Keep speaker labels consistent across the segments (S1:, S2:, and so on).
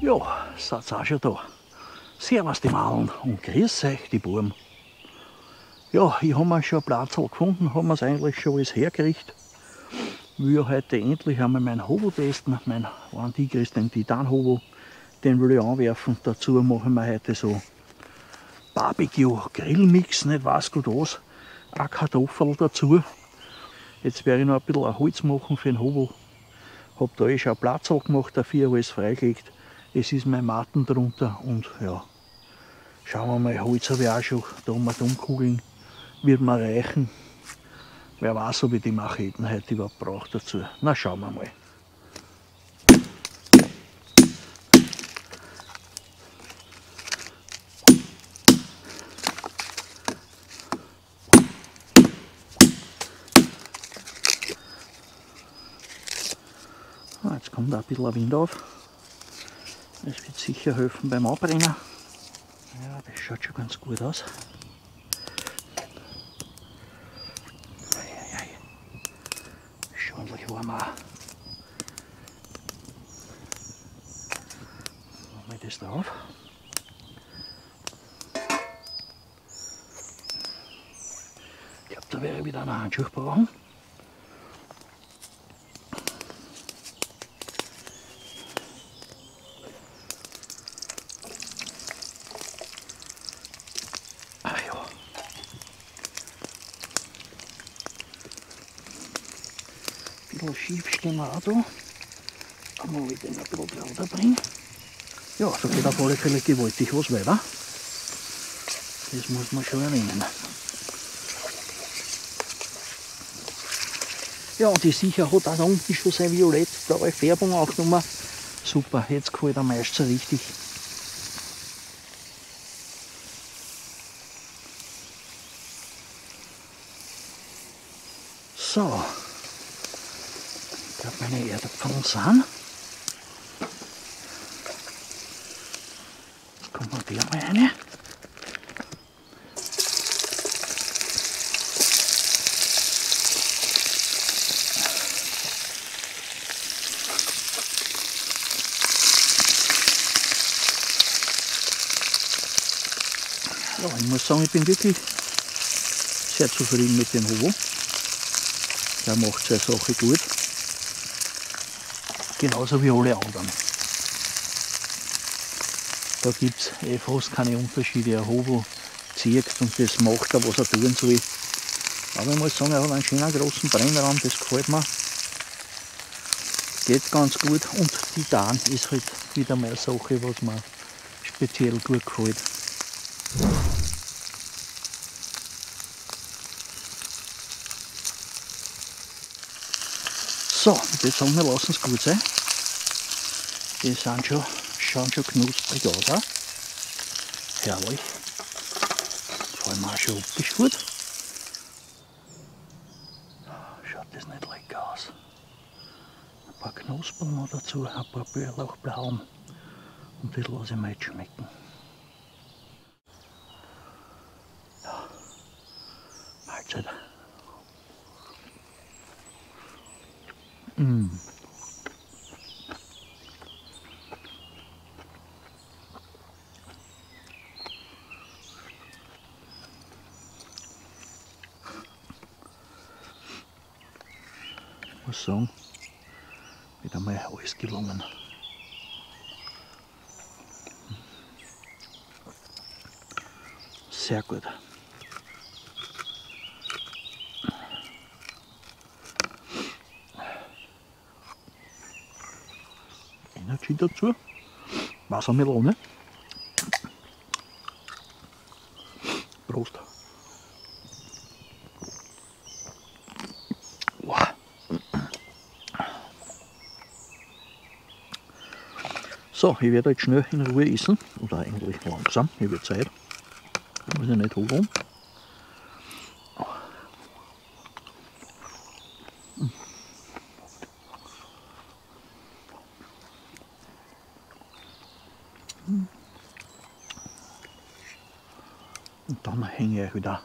S1: Ja, seid auch schon da. Servus die Maulen und grüß euch die Buben. Ja, ich habe mir schon einen Platz gefunden, haben wir es eigentlich schon alles hergerichtet. Ich will heute endlich einmal meinen Hobo testen, meinen Tigris, den Titan-Hobo. Den will ich anwerfen. Dazu machen wir heute so Barbecue-Grillmix, nicht weiß gut was. Eine Kartoffel dazu. Jetzt werde ich noch ein bisschen ein Holz machen für den Hobo. Habe da schon einen Platz gemacht, dafür alles freigelegt. Es ist mein Matten drunter und ja, schauen wir mal, Holz habe ich auch schon, da mit umkugeln, wird mir reichen. Wer weiß, ob ich die Macheten heute überhaupt brauche dazu. Na, schauen wir mal. Jetzt kommt auch ein bisschen Wind auf. Das wird sicher helfen beim Anbrennen. Ja, das schaut schon ganz gut aus. Schon ordentlich warm auch. Machen wir das drauf. Ich glaube, da werde ich wieder einen Handschuh brauchen. Schief stehen wir auch da. Kann man den ein bisschen lauter bringen. Ja, da geht auf alle Fälle gewaltig was weiter. Das muss man schon erwähnen. Ja, und die sicher hat auch da unten schon sein Violett, da eine Färbung aufgenommen. Super, jetzt gefällt der meist so richtig. So. Ich glaube, meine Erdäpfel sind. Jetzt kommt noch der mal rein. Ja, ich muss sagen, ich bin wirklich sehr zufrieden mit dem Hobo. Der macht seine Sache gut. Genauso wie alle anderen. Da gibt es fast keine Unterschiede. Ein Hobo zieht und das macht er, was er tun soll. Aber ich muss sagen, er hat einen schönen großen Brennraum, das gefällt mir. Geht ganz gut und Titan ist halt wieder mal eine Sache, was mir speziell gut gefällt. So, ich würde sagen, wir lassen es gut sein. Die sind schauen schon knusprig aus. Auch. Herrlich. Vor allem auch schon optisch gut. Schaut das nicht lecker aus. Ein paar Knospen noch dazu, ein paar Bärlauchblauen. Und das lasse ich mir jetzt schmecken. Ja. Mahlzeit. Ich muss sagen, wieder mal alles gelungen. Sehr gut. Energy dazu. Wassermelone. Prost. Wow. So, ich werde jetzt schnell in Ruhe essen. Oder eigentlich langsam, ich habe Zeit. Ich muss ja nicht holen. Und dann hänge ich wieder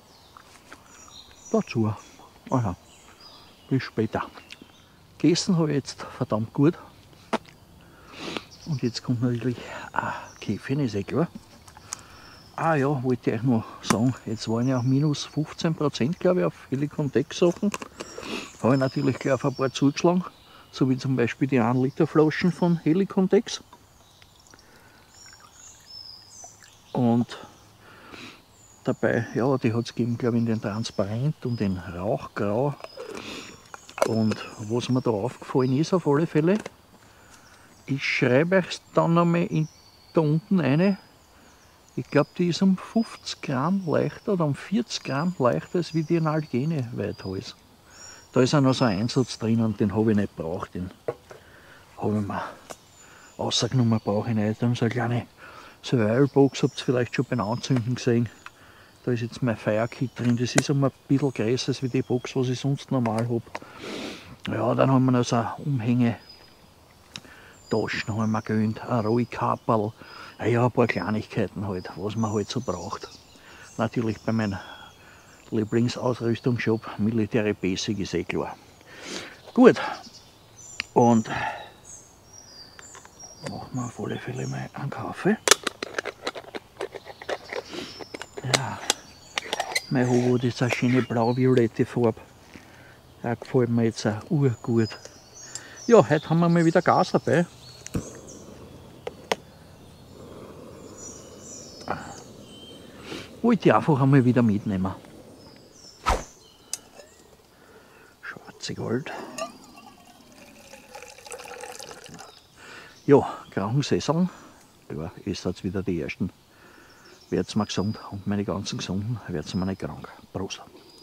S1: dazu. Aha, bis später. Gegessen habe ich jetzt verdammt gut. Und jetzt kommt natürlich Käfchen, ist eh klar. Ah ja, wollte ich euch noch sagen, jetzt waren ja minus 15%, glaube ich, auf Helicon-Deck-Sachen. Habe ich natürlich gleich auf ein paar zugeschlagen, so wie zum Beispiel die 1 Liter Flaschen von Helicon-Decks. Und dabei, ja, die hat es gegeben, glaube ich, in den Transparent und den Rauchgrau. Und was mir da aufgefallen ist, auf alle Fälle, ich schreibe euch dann nochmal da unten eine. Ich glaube, die ist um 50 Gramm leichter oder um 40 Gramm leichter als wie die in Algene Weithals. Da ist auch noch so ein Einsatz drin und den habe ich nicht gebraucht. Den habe ich mir rausgenommen, brauche ich nicht. Da haben so eine kleine Survival-Box, habt ihr vielleicht schon beim Anzünden gesehen. Da ist jetzt mein Fire-Kit drin. Das ist ein bisschen größer als wie die Box, was ich sonst normal habe. Ja, dann haben wir noch so Umhänge. Taschen haben wir gewöhnt, ein Rollkaperl, ja, ein paar Kleinigkeiten halt, was man halt so braucht. Natürlich bei meinem Lieblingsausrüstungsshop Military Basic ist eh klar. Gut, und machen wir auf alle Fälle mal einen Kaffee. Ja, mein Hobo, das ist eine schöne blau-violette Farbe. Der gefällt mir jetzt auch urgut. Ja, heute haben wir mal wieder Gas dabei. Wollte ich einfach einmal wieder mitnehmen. Schwarze Gold. Ja, Krankensaison. Ja, ist jetzt wieder die ersten. Werd's mal gesund und meine ganzen Gesunden werd's mir nicht krank. Prost.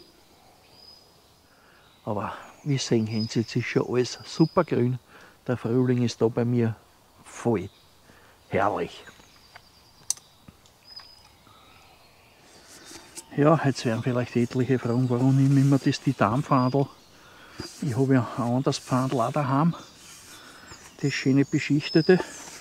S1: Aber wie sehen können Sie, jetzt ist schon alles super grün. Der Frühling ist da bei mir voll. Herrlich. Ja, jetzt werden vielleicht etliche fragen, warum nehme ich mir das Titanpfandl. Ich habe ja ein anderes Pfandl auch daheim. Das schöne beschichtete.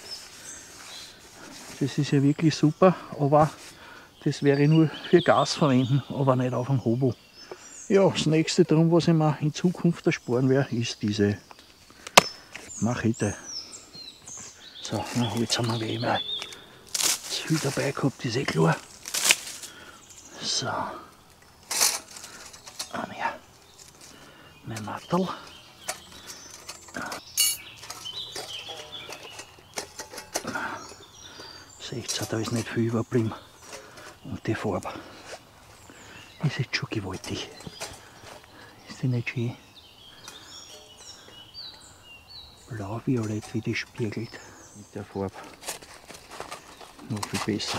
S1: Das ist ja wirklich super, aber das wäre nur für Gas verwenden, aber nicht auf dem Hobo. Ja, das nächste drum, was ich mir in Zukunft ersparen werde, ist diese Machete. So, na, jetzt haben wir wie immer zu viel dabei gehabt, ist eh klar. So. Ja. Mein Mattel. Seht ihr, da ist nicht viel überblieben. Und die Farbe ist jetzt schon gewaltig. Ist die nicht schön? Blau-violett, wie die spiegelt. Mit der Farbe noch viel besser.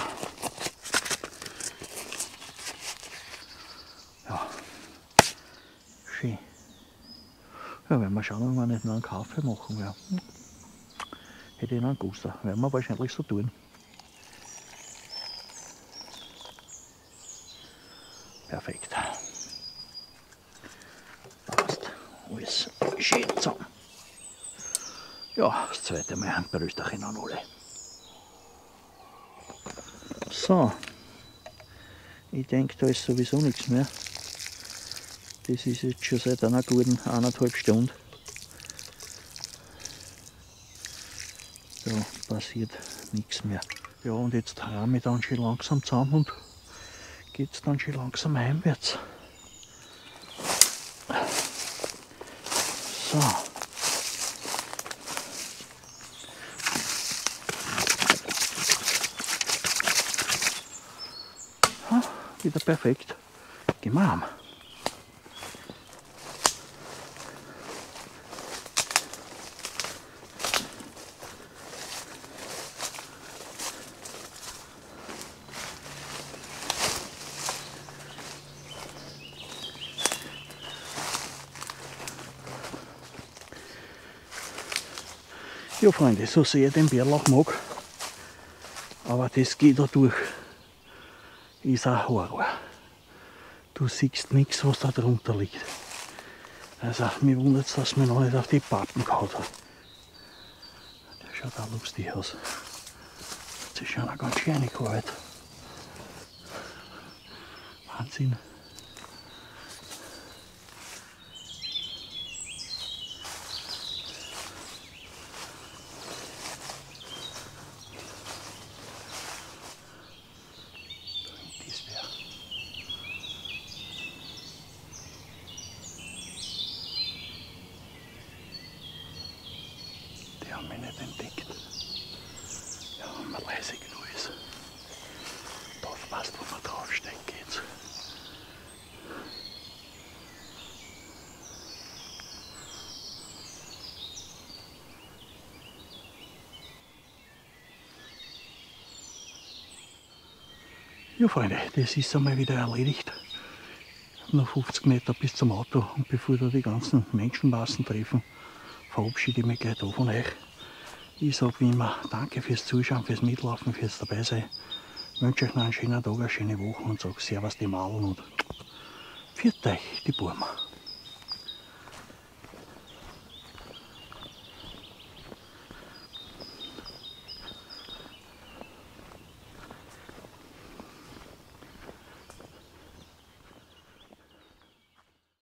S1: Ja, schön. Ja, werden wir schauen, ob wir nicht noch einen Kaffee machen werden. Hätte ich noch einen Guster. Werden wir wahrscheinlich so tun. Perfekt. Passt. Alles schön zusammen. Ja, das zweite Mal ein Brösterchen an alle. So. Ich denke, da ist sowieso nichts mehr. Das ist jetzt schon seit einer guten 1,5 Stunden. Da passiert nichts mehr. Ja, und jetzt ramme ich dann schon langsam zusammen und geht es dann schon langsam heimwärts. So. Wieder perfekt. Gehen wir heim. Ja, Freunde, so sehr ich den Bärlauch mag, aber das geht da durch. Ist ein Horror. Du siehst nichts, was da drunter liegt. Also, mir wundert es, dass man noch nicht auf die Pappen gehauen hat. Der schaut auch lustig aus. Das ist schon eine ganz schöne Arbeit. Wahnsinn. haben mich nicht entdeckt. Ja, wenn man leise genug ist. Da passt, wo man draufsteigt, geht's. Ja, Freunde, das ist einmal wieder erledigt. Noch 50 Meter bis zum Auto und bevor da die ganzen Menschenmassen treffen, verabschiede ich mich gleich da von euch. Ich sage wie immer danke fürs Zuschauen, fürs Mitlaufen, fürs Dabeisein. Ich wünsche euch noch einen schönen Tag, eine schöne Woche und sage Servus die Maulen und pfiat euch die Burma.